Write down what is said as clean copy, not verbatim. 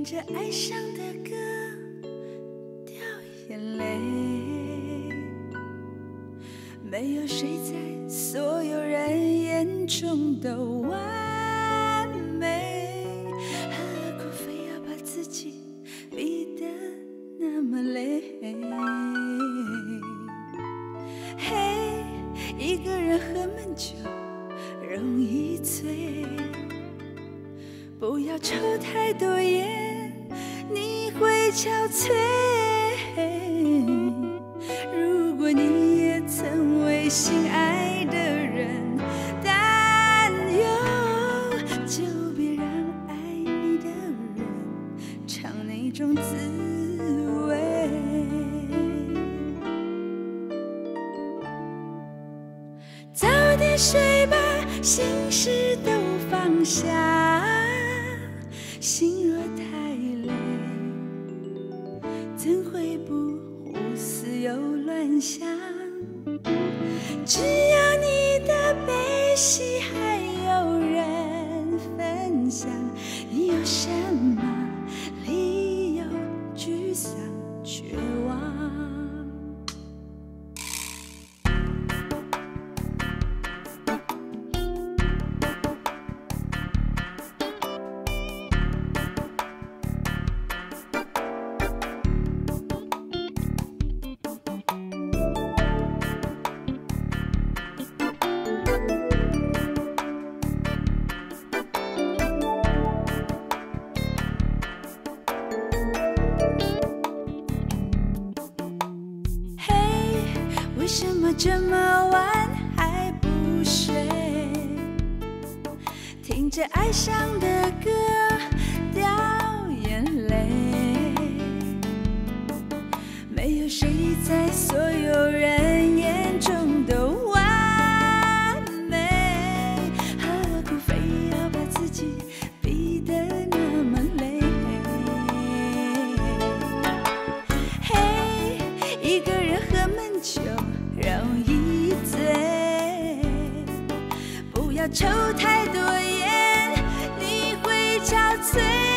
着哀伤的歌掉眼泪，没有谁在所有人眼中都完美，何苦非要把自己逼得那么累？嘿，一个人喝闷酒容易醉，不要抽太多烟，你会憔悴。如果你也曾为心爱的人担忧，就别让爱你的人尝那种滋味。早点睡吧，心事都放下。心若太累，怎会不胡思又乱想？只要你的悲喜还有人分享，你有什么理由沮丧绝望？为什么这么晚还不睡？听着哀伤的歌掉眼泪，没有谁在所有人眼中都完美，何苦非要把自己逼得那么累？嘿，一个人喝闷酒容易醉，不要抽太多烟，你会憔悴。